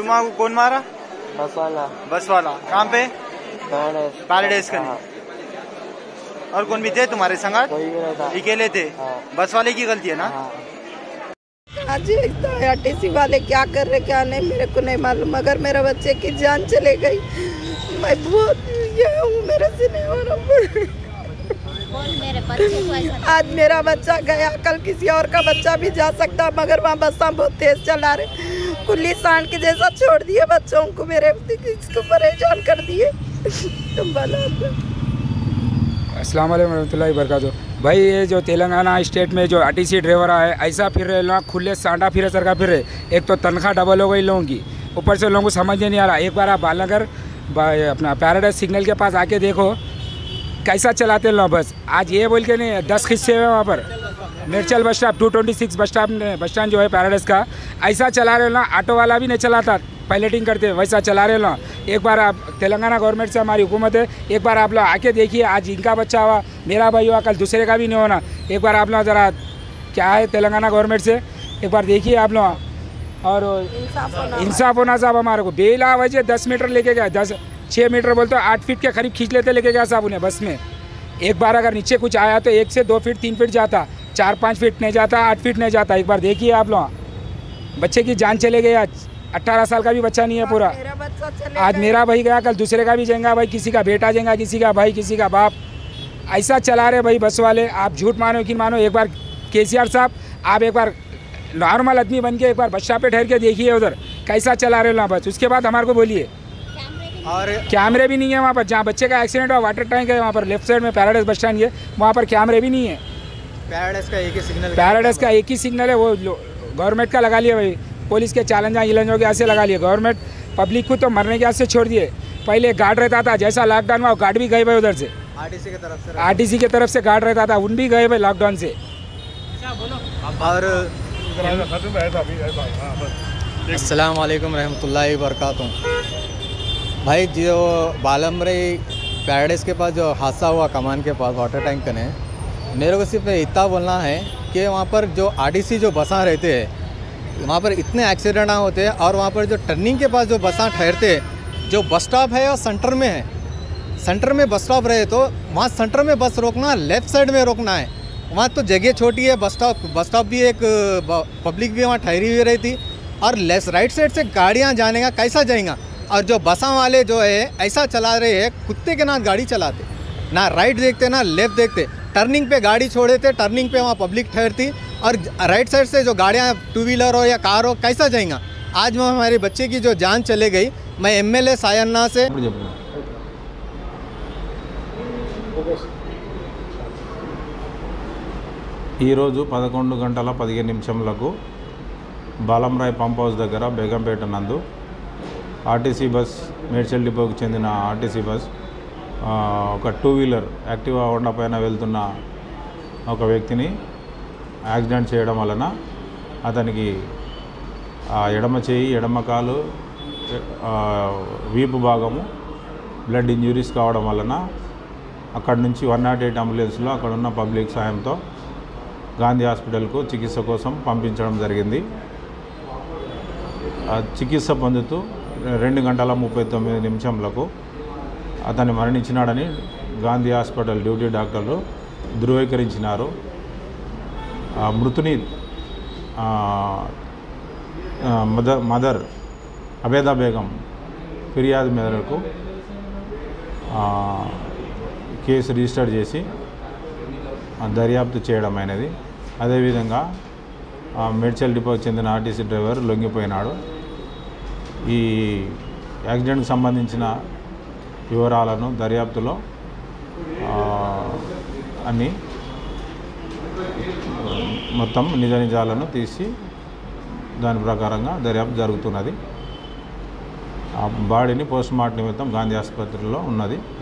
तुम्हारा कौन मारा? बस वाला। बस वाला कहाँ पे? पैराडाइज का। हाँ। और कौन भी थे तुम्हारे संगत? कोई भी नहीं था। अकेले थे? हाँ। बस वाले की गलती है ना? हाँ। आज आरटीसी वाले क्या कर रहे क्या नहीं मेरे को नहीं मालूम, मगर मेरे बच्चे की जान चले गई। मैं बहुत ये हूँ, मेरे से नहीं हो रहा। आज मेरा बच्चा गया, कल किसी और का बच्चा भी जा सकता, मगर वहाँ बसा बहुत तेज चला रहे, कुल्ली सांड के जैसा छोड़ दिए बच्चों को, मेरे इसको परेशान कर दिए। तुम बोलो। अस्सलाम वालेकुम रहमतुल्लाहि वबरकातुहू। भाई ये जो तेलंगाना स्टेट में जो आरटीसी ड्राइवर है ऐसा फिर रहे लोग, खुले सांडा फिरे सरकार फिर रहे। एक तो तनख्वाह डबल हो गई लोगों की, ऊपर से लोगों को समझ में नहीं आ रहा। एक बार आप बालनगर अपना पैराडाइज सिग्नल के पास आके देखो कैसा चलाते हैं लोग बस। आज ये बोल के नहीं 10 हिस्से हैं वहाँ पर। मिर्चल बस स्टॉप 226 बस स्टैंड जो है पैराडाइज का, ऐसा चला रहे ना, ऑटो वाला भी नहीं चलाता, पायलटिंग करते वैसा चला रहे ना। एक बार आप तेलंगाना गवर्नमेंट से हमारी हुकूमत है, एक बार आप लोग आके देखिए। आज इनका बच्चा हुआ, मेरा भाई हुआ, कल दूसरे का भी नहीं होना। एक बार आप लोग ज़रा क्या है तेलंगाना गवर्नमेंट से एक बार देखिए आप लोग। और इंसाफ होना साहब हमारे को। बेला वजह 10 मीटर लेके गया, 6 मीटर बोलते 8 फीट के करीब खींच लेते लेके गया साहब उन्हें बस में। एक बार अगर नीचे कुछ आया तो 1 से 2 फीट 3 फीट जाता, 4-5 फीट नहीं जाता, 8 फीट नहीं जाता। एक बार देखिए आप लोग, बच्चे की जान चले गई। आज 18 साल का भी बच्चा नहीं है पूरा। आज मेरा भाई गया, कल दूसरे का भी जाएगा भाई, किसी का बेटा जाएगा, किसी का भाई, किसी का बाप। ऐसा चला रहे भाई बस वाले। आप झूठ मानो कि मानो, एक बार केसीआर साहब आप एक बार नॉर्मल आदमी बन के एक बार बस स्टॉप पे ठहर के देखिए उधर कैसा चला रहे हो ना बस। उसके बाद हमारे को बोलिए। और कैमरे भी नहीं है वहाँ पर, जहाँ बच्चे का एक्सीडेंट हुआ वाटर टैंक है वहाँ पर लेफ्ट साइड में पैराडाइज बस स्टैंड है, वहाँ पर कैमरे भी नहीं है। पैराडाइज का एक ही सिग्नल, पैराडाइज का एक ही सिग्नल है, वो गवर्नमेंट का लगा लिया भाई। पुलिस के चैलेंजा इलेंजों के ऐसे लगा लिए गवर्नमेंट। पब्लिक को तो मरने के से छोड़ दिए। पहले गार्ड रहता था, जैसा लॉकडाउन हुआ गार्ड भी गए भाई उधर से, आरटीसी की तरफ से गार्ड रहता था, उन भी गए भाई लॉकडाउन से। और अस्सलाम वालेकुम रहमतुल्लाहि वबरकातुहू। भाई जो बालमरे पैराडाइज के पास जो हादसा हुआ कमान के पास वाटर टैंक कने, मेरे को सिर्फ इतना बोलना है कि वहाँ पर जो आरटीसी जो बसा रहते हैं वहाँ पर इतने एक्सीडेंट होते हैं। और वहाँ पर जो टर्निंग के पास जो बसा ठहरते हैं, जो बस स्टॉप है और सेंटर में है, सेंटर में बस स्टॉप रहे तो वहाँ सेंटर में बस रोकना, लेफ़्ट साइड में रोकना है। वहाँ तो जगह छोटी है, बस स्टॉप भी एक पब्लिक भी वहाँ ठहरी हुई रहती, और राइट साइड से गाड़ियाँ जाने का कैसा जाएगा। और जो बसा वाले जो है ऐसा चला रहे हैं, कुत्ते के नाथ गाड़ी चलाते, ना राइट देखते ना लेफ़्ट देखते। टर्निंग पे गाड़ी छोड़े थे, टर्निंग पे वहाँ पब्लिक ठहरती, और राइट साइड से जो गाड़ियाँ 2 व्हीलर हो या कार हो कैसा जाएगा। आज वो हमारे बच्चे की जो जान चले गई। मैं एमएलए सायन्ना से ఈరోజు 11 గంటల 15 నిమిషములకు బాలంరాయ్ పంప్ హౌస్ దగ్గర బేగంపేట నందు ఆర్టీసీ బస్ మేడ్చల్ డిపోకి చెందిన ఆర్టీసీ బస్ ఒక 2 వీలర్ యాక్టివా హోండా పైన వెళ్తున్న ఒక వ్యక్తిని యాక్సిడెంట్ చేయడం వలన అతనికి ఎడమ చేయి, ఎడమ కాలు, వీపు భాగము బ్లడ్ ఇంజురీస్ కావడం వలన అక్కడి నుంచి 108 అంబులెన్స్లో అక్కడ ఉన్న పబ్లిక్ సాయంతో గాంధీ హాస్పిటల్కు చికిత్స కోసం పంపించడం జరిగింది. చికిత్స పొందుతూ 2 గంటల 39 నిమిషములకు అతను మరణించినాడని గాంధీ హాస్పిటల్ డ్యూటీ డాక్టర్లు ధృవీకరించినారు. మృతుని మదర్ అబేదా బేగం ఫిర్యాదు మేరకు కేసు రిజిస్టర్ చేసి దర్యాప్తు చేయడం అయినది. అదేవిధంగా మేడ్చల్ డిపోకి చెందిన ఆర్టీసీ డ్రైవర్ లొంగిపోయినాడు. ఈ యాక్సిడెంట్కి సంబంధించిన వివరాలను దర్యాప్తులో అన్ని మొత్తం నిజ నిజాలను తీసి దాని ప్రకారంగా దర్యాప్తు జరుగుతున్నది. ఆ బాడీని పోస్ట్మార్టం నిమిత్తం గాంధీ ఆసుపత్రిలో ఉన్నది.